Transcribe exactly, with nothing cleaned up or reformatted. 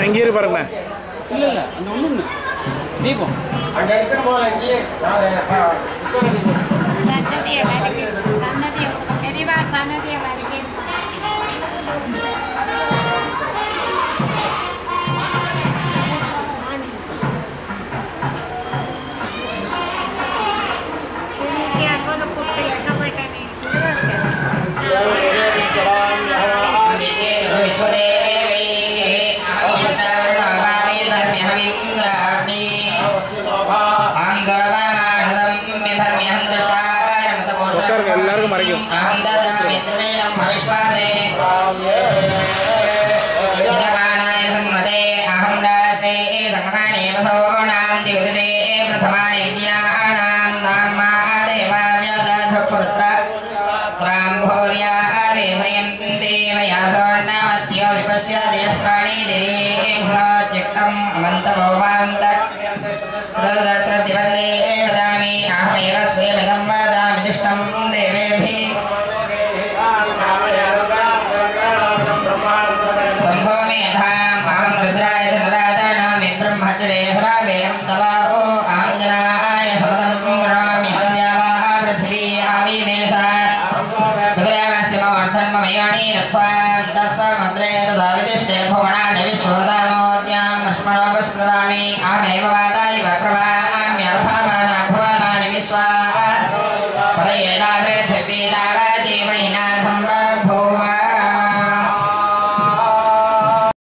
இங்கே இரு பாருங்க. இல்ல இல்ல அந்த ஒண்ணு தீபம் அங்க எடுத்து போல இங்கே உத்தர தீபம் கண்ணதிய வரைக்கு கண்ணதிய பெரியவா கண்ணதிய வரைக்கு எல்லாருக்கும் மறைக்கும் Viva